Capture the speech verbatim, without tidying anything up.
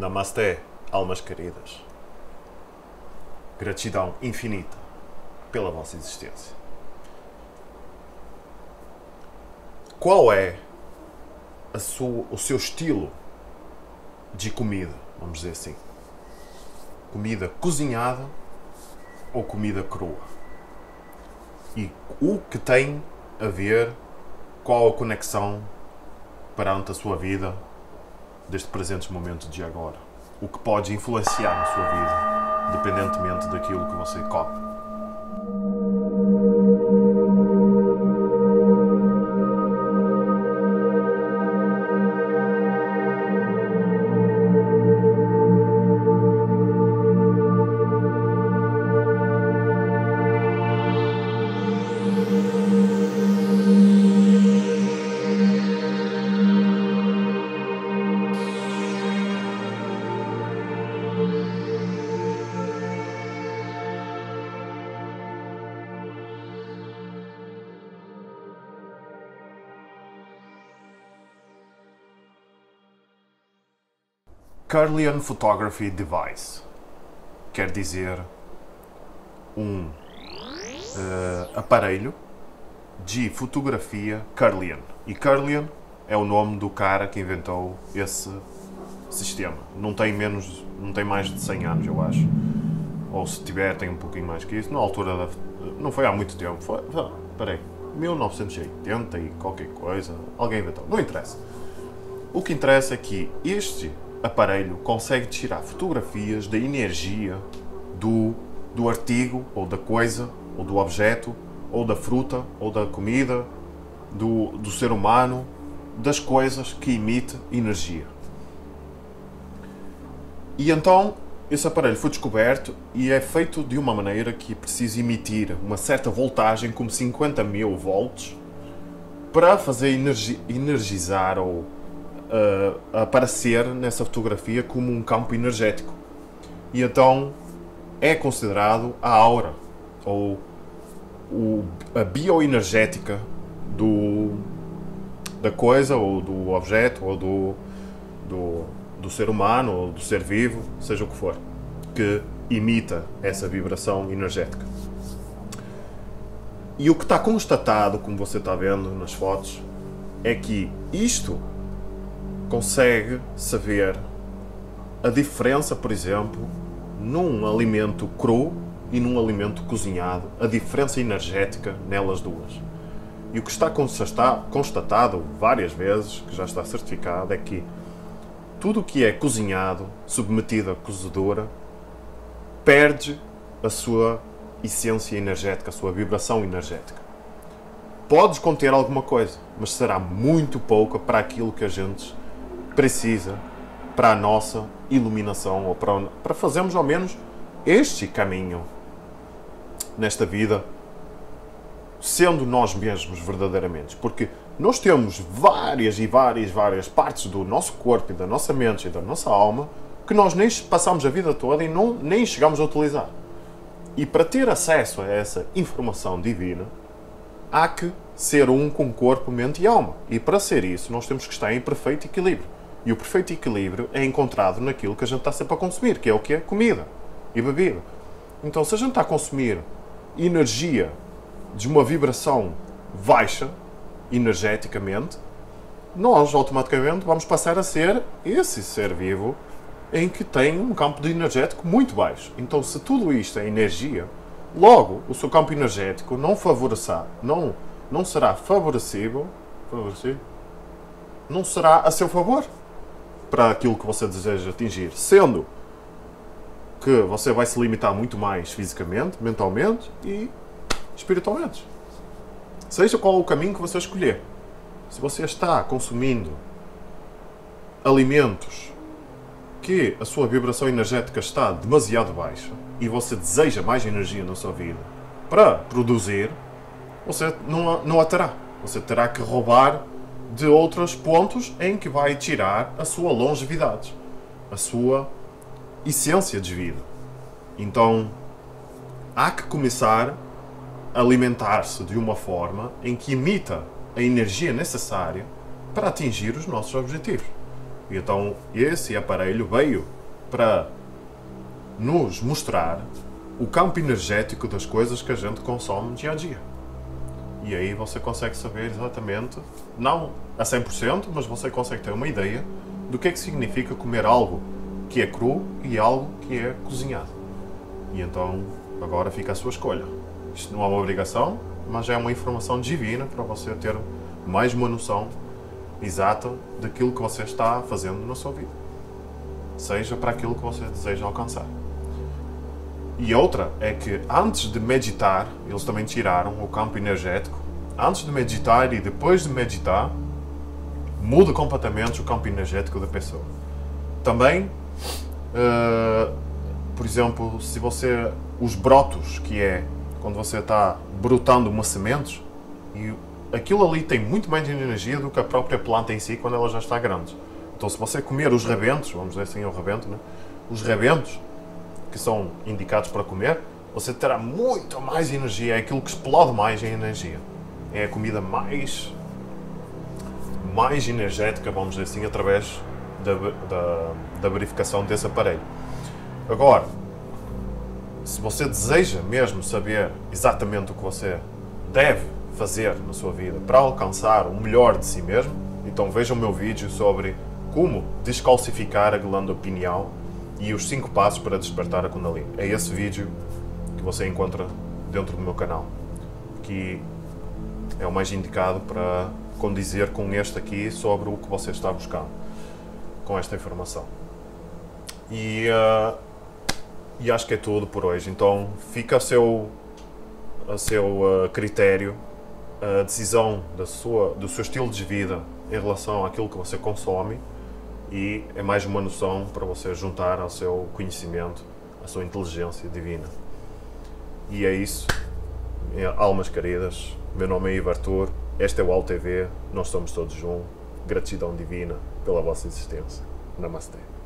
Namasté, almas queridas. Gratidão infinita pela vossa existência. Qual é a sua, o seu estilo de comida, vamos dizer assim? Comida cozinhada ou comida crua? E o que tem a ver, qual a conexão perante a sua vida deste presente momento de agora? O que pode influenciar na sua vida, independentemente daquilo que você come? Kirlian Photography Device quer dizer um uh, aparelho de fotografia Kirlian. E Kirlian é o nome do cara que inventou esse sistema. Não tem menos, não tem mais de cem anos, eu acho. Ou se tiver, tem um pouquinho mais que isso. Na altura, da, não foi há muito tempo. Foi, peraí, mil novecentos e oitenta e qualquer coisa. Alguém inventou. Não interessa. O que interessa é que este aparelho consegue tirar fotografias da energia do, do artigo, ou da coisa, ou do objeto, ou da fruta, ou da comida, do, do ser humano, das coisas que emite energia. E então, esse aparelho foi descoberto e é feito de uma maneira que precisa emitir uma certa voltagem, como cinquenta mil volts, para fazer energi energizar ou Uh, aparecer nessa fotografia como um campo energético. E então é considerado a aura, ou o, a bioenergética do, da coisa, ou do objeto, ou do, do, do ser humano, ou do ser vivo, seja o que for, que imita essa vibração energética. E o que está constatado, como você está vendo nas fotos, é que isto consegue saber a diferença, por exemplo, num alimento cru e num alimento cozinhado, a diferença energética nelas duas. E o que está constatado várias vezes, que já está certificado, é que tudo o que é cozinhado, submetido à cozedora, perde a sua essência energética, a sua vibração energética. Podes conter alguma coisa, mas será muito pouca para aquilo que a gente precisa para a nossa iluminação, ou para, para fazermos ao menos este caminho nesta vida, sendo nós mesmos verdadeiramente. Porque nós temos várias e várias várias partes do nosso corpo e da nossa mente e da nossa alma que nós nem passamos a vida toda e não, nem chegamos a utilizar. E para ter acesso a essa informação divina, há que ser um com corpo, mente e alma. E para ser isso, nós temos que estar em perfeito equilíbrio. E o perfeito equilíbrio é encontrado naquilo que a gente está sempre a consumir, que é o que é comida e bebida. Então, se a gente está a consumir energia de uma vibração baixa, energeticamente, nós automaticamente vamos passar a ser esse ser vivo em que tem um campo de energético muito baixo. Então, se tudo isto é energia, logo o seu campo energético não favorecerá, não, não será favorecível, favorecível, não será a seu favor para aquilo que você deseja atingir, sendo que você vai se limitar muito mais fisicamente, mentalmente e espiritualmente. Seja qual o caminho que você escolher. Se você está consumindo alimentos que a sua vibração energética está demasiado baixa e você deseja mais energia na sua vida para produzir, você não a, não a terá. Você terá que roubar de outros pontos em que vai tirar a sua longevidade, a sua essência de vida. Então, há que começar a alimentar-se de uma forma em que imita a energia necessária para atingir os nossos objetivos. E então esse aparelho veio para nos mostrar o campo energético das coisas que a gente consome dia a dia. E aí você consegue saber exatamente, não a cem por cento, mas você consegue ter uma ideia do que é que significa comer algo que é cru e algo que é cozinhado. E então agora fica a sua escolha. Isto não é uma obrigação, mas é uma informação divina para você ter mais uma noção exata daquilo que você está fazendo na sua vida. Seja para aquilo que você deseja alcançar. E outra é que antes de meditar, eles também tiraram o campo energético. Antes de meditar e depois de meditar, muda completamente o campo energético da pessoa. Também, uh, por exemplo, se você... Os brotos, que é quando você está brotando umas sementes, e aquilo ali tem muito mais energia do que a própria planta em si quando ela já está grande. Então se você comer os rebentos, vamos dizer assim, o rebento, né? Os rebentos, que são indicados para comer, você terá muito mais energia, é aquilo que explode mais em energia. É a comida mais, mais energética, vamos dizer assim, através da, da, da verificação desse aparelho. Agora, se você deseja mesmo saber exatamente o que você deve fazer na sua vida para alcançar o melhor de si mesmo, então veja o meu vídeo sobre como descalcificar a glândula pineal e os cinco passos para despertar a Kundalini. É esse vídeo que você encontra dentro do meu canal, que é o mais indicado para condizer com este aqui sobre o que você está buscando com esta informação. E, uh, e acho que é tudo por hoje. Então fica a seu, a seu uh, critério a decisão da sua, do seu estilo de vida em relação àquilo que você consome, e é mais uma noção para você juntar ao seu conhecimento, à sua inteligência divina. E é isso, almas queridas. Meu nome é Ivo Artur, este é o Al T V, nós somos todos um. Gratidão divina pela vossa existência. Namastê.